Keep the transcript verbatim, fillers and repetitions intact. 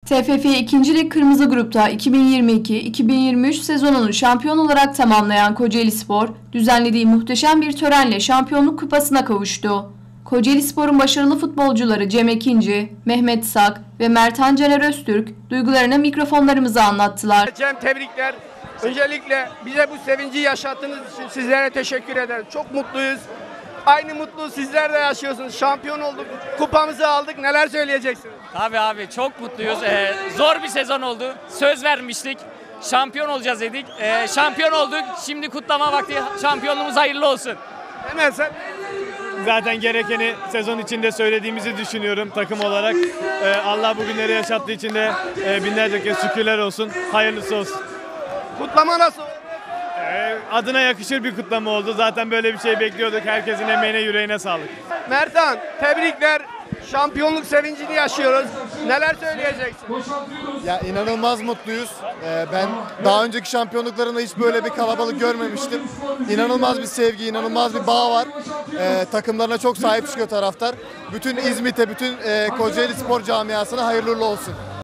T F F ikinci. Lig Kırmızı Grup'ta iki bin yirmi iki iki bin yirmi üç sezonunu şampiyon olarak tamamlayan Kocaelispor, düzenlediği muhteşem bir törenle şampiyonluk kupasına kavuştu. Kocaelispor'un başarılı futbolcuları Cem Ekinci, Mehmet Sak ve Mertan Caner Öztürk duygularını mikrofonlarımıza anlattılar. Cem, tebrikler. Öncelikle bize bu sevinci yaşattığınız için sizlere teşekkür ederim. Çok mutluyuz. Aynı mutluluğu sizler de yaşıyorsunuz. Şampiyon olduk, kupamızı aldık. Neler söyleyeceksiniz? Tabii abi, çok mutluyuz. Ee, zor bir sezon oldu. Söz vermiştik. Şampiyon olacağız dedik. Ee, şampiyon olduk. Şimdi kutlama vakti. Şampiyonluğumuz hayırlı olsun. Hemen sen. Zaten gerekeni sezon içinde söylediğimizi düşünüyorum takım olarak. Ee, Allah bugünleri yaşattığı için de e, binlerce kez şükürler olsun. Hayırlısı olsun. Kutlama nasıl oldu? Ee, adına yakışır bir kutlama oldu. Zaten böyle bir şey bekliyorduk. Herkesin emeğine, yüreğine sağlık. Mertan, tebrikler. Şampiyonluk sevincini yaşıyoruz. Neler söyleyeceksin? Ya inanılmaz mutluyuz. Ee, ben daha önceki şampiyonluklarında hiç böyle bir kalabalık görmemiştim. İnanılmaz bir sevgi, inanılmaz bir bağ var. Ee, takımlarına çok sahip çıkıyor taraftar. Bütün İzmit'e, bütün e, Kocaelispor camiasına hayırlı uğurlu olsun.